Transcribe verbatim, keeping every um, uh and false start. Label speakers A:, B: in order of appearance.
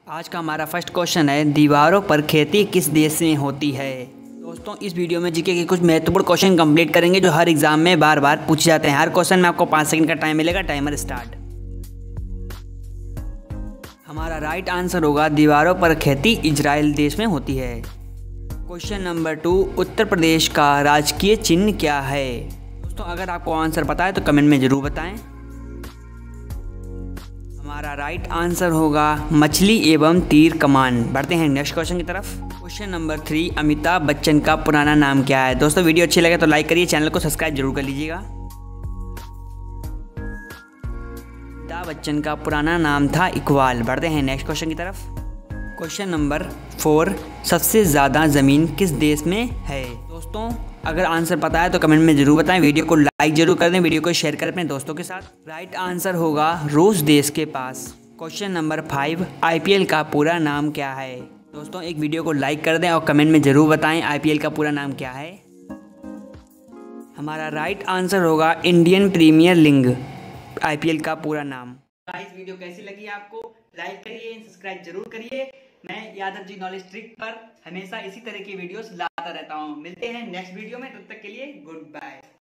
A: आज का हमारा फर्स्ट क्वेश्चन है, दीवारों पर खेती किस देश में होती है। दोस्तों इस वीडियो में जीके के कुछ महत्वपूर्ण क्वेश्चन कंप्लीट करेंगे जो हर एग्जाम में बार बार पूछे जाते हैं। हर क्वेश्चन में आपको पाँच सेकंड का टाइम मिलेगा। Timer start. हमारा राइट आंसर होगा दीवारों पर खेती इजराइल देश में होती है। Question number two, Uttar Pradesh का राजकीय चिन्ह क्या है। दोस्तों अगर आपको आंसर पता है तो कमेंट में ज़रूर बताएं। हमारा राइट आंसर होगा मछली एवं तीर कमान। बढ़ते हैं नेक्स्ट क्वेश्चन की तरफ। Question number three, Amitabh Bachchan का पुराना नाम क्या है। दोस्तों वीडियो अच्छी लगे तो लाइक करिए, चैनल को सब्सक्राइब जरूर कर लीजिएगा। अमिताभ बच्चन का पुराना नाम था इकबाल। बढ़ते हैं नेक्स्ट क्वेश्चन की तरफ। क्वेश्चन नंबर फोर, सबसे ज़्यादा ज़मीन किस देश में है। दोस्तों अगर आंसर पता है तो कमेंट में ज़रूर बताएं। वीडियो को लाइक जरूर कर दें, वीडियो को शेयर करें अपने दोस्तों के साथ। राइट आंसर होगा रूस देश के पास। क्वेश्चन नंबर फाइव, आईपीएल का पूरा नाम क्या है। दोस्तों एक वीडियो को लाइक कर दें और कमेंट में ज़रूर बताएं आईपीएल का पूरा नाम क्या है। हमारा राइट आंसर होगा इंडियन प्रीमियर लीग, आईपीएल का पूरा नाम। गाइस वीडियो कैसी लगी आपको, लाइक करिए, सब्सक्राइब जरूर करिए। मैं यादव जी नॉलेज ट्रिक पर हमेशा इसी तरह की वीडियोस लाता रहता हूँ। मिलते हैं नेक्स्ट वीडियो में, तब तक के लिए गुड बाय।